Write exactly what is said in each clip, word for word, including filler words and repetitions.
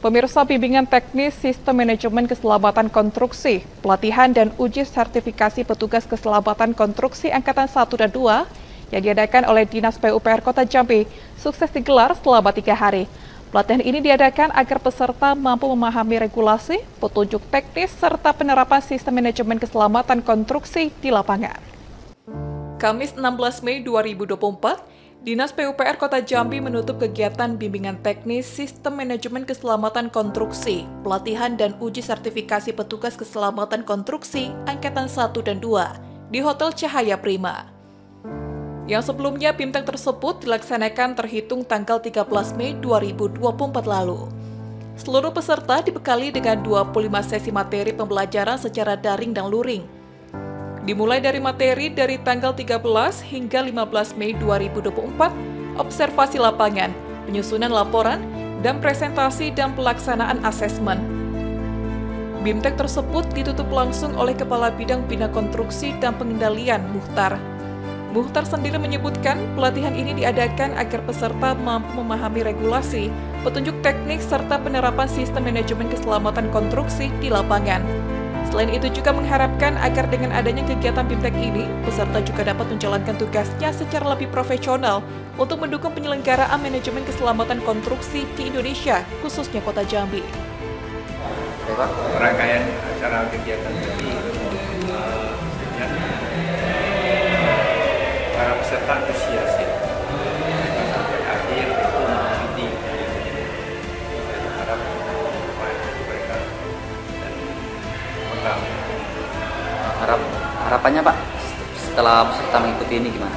Pemirsa, bimbingan teknis sistem manajemen keselamatan konstruksi, pelatihan dan uji sertifikasi petugas keselamatan konstruksi Angkatan satu dan dua yang diadakan oleh Dinas P U P R Kota Jambi sukses digelar selama tiga hari. Pelatihan ini diadakan agar peserta mampu memahami regulasi, petunjuk teknis, serta penerapan sistem manajemen keselamatan konstruksi di lapangan. Kamis enam belas Mei dua ribu dua puluh empat, Dinas P U P R Kota Jambi menutup kegiatan bimbingan teknis sistem manajemen keselamatan konstruksi, pelatihan dan uji sertifikasi petugas keselamatan konstruksi Angkatan satu dan dua di Hotel Cahaya Prima. Yang sebelumnya BIMTEK tersebut dilaksanakan terhitung tanggal tiga belas Mei dua ribu dua puluh empat lalu. Seluruh peserta dibekali dengan dua puluh lima sesi materi pembelajaran secara daring dan luring. Dimulai dari materi dari tanggal tiga belas hingga lima belas Mei dua ribu dua puluh empat, observasi lapangan, penyusunan laporan, dan presentasi dan pelaksanaan asesmen. BIMTEK tersebut ditutup langsung oleh Kepala Bidang Bina Konstruksi dan Pengendalian Muhtar. Muhtar sendiri menyebutkan pelatihan ini diadakan agar peserta mampu memahami regulasi, petunjuk teknik, serta penerapan sistem manajemen keselamatan konstruksi di lapangan. Selain itu juga mengharapkan agar dengan adanya kegiatan BIMTEK ini, peserta juga dapat menjalankan tugasnya secara lebih profesional untuk mendukung penyelenggaraan manajemen keselamatan konstruksi di Indonesia, khususnya Kota Jambi. Rangkaian acara kegiatan ini, uh, para peserta antusias ya, sampai akhir itu nanti saya harap mereka dan mengganggu. Harap harapannya Pak setelah peserta mengikuti ini gimana?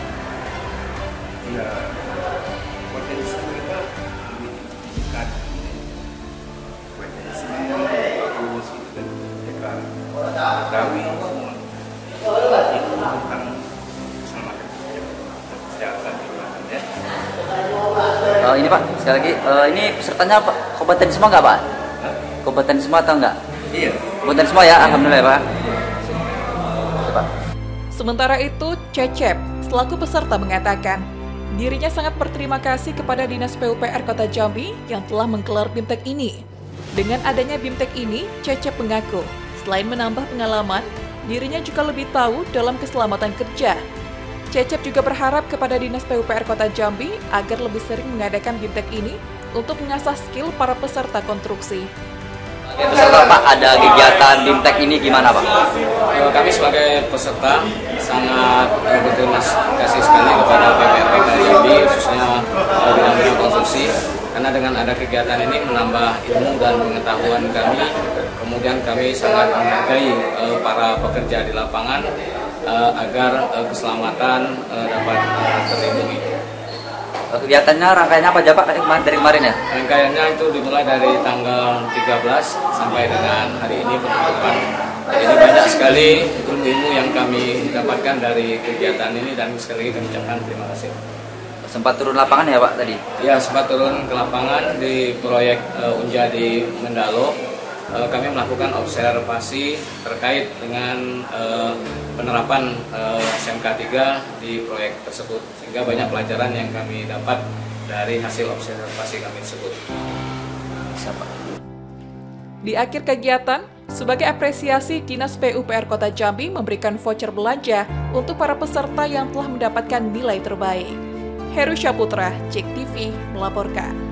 Ya, potensi mereka lebih tingkat, potensi bagus itu kan mereka mengetahui semua itu tentang keselamatan kesehatan di mana ya. Uh, ini Pak, sekali lagi, uh, ini pesertanya Pak, kompeten semua nggak Pak? Hah? Kompeten semua atau nggak? Iya. Kompeten semua ya, alhamdulillah ya Pak. Pak. Sementara itu, Cecep, selaku peserta mengatakan, dirinya sangat berterima kasih kepada Dinas P U P R Kota Jambi yang telah menggelar BIMTEK ini. Dengan adanya BIMTEK ini, Cecep mengaku, selain menambah pengalaman, dirinya juga lebih tahu dalam keselamatan kerja. Cecep juga berharap kepada Dinas P U P R Kota Jambi agar lebih sering mengadakan BIMTEK ini untuk mengasah skill para peserta konstruksi. Peserta Pak, ada kegiatan BIMTEK ini gimana Pak? Kami sebagai peserta sangat berterima kasih sekali kepada P P R Kota Jambi, khususnya bidang bina konstruksi, karena dengan ada kegiatan ini menambah ilmu dan pengetahuan kami. Kemudian kami sangat menghargai uh, para pekerja di lapangan uh, agar uh, keselamatan uh, dapat uh, terlindungi. Kegiatannya rangkaiannya apa aja Pak dari kemarin ya? Rangkaiannya itu dimulai dari tanggal tiga belas sampai dengan hari ini penutupan. Jadi banyak sekali ilmu-ilmu yang kami dapatkan dari kegiatan ini dan sekali lagi kami ucapkan terima kasih. Sempat turun lapangan ya Pak tadi? Ya, sempat turun ke lapangan di proyek uh, Unja di Mendalo. Uh, kami melakukan observasi terkait dengan uh, penerapan uh, S M K tiga di proyek tersebut, sehingga banyak pelajaran yang kami dapat dari hasil observasi kami tersebut. Di akhir kegiatan, sebagai apresiasi, Dinas P U P R Kota Jambi memberikan voucher belanja untuk para peserta yang telah mendapatkan nilai terbaik. Heru Syaputra, Cek T V, melaporkan.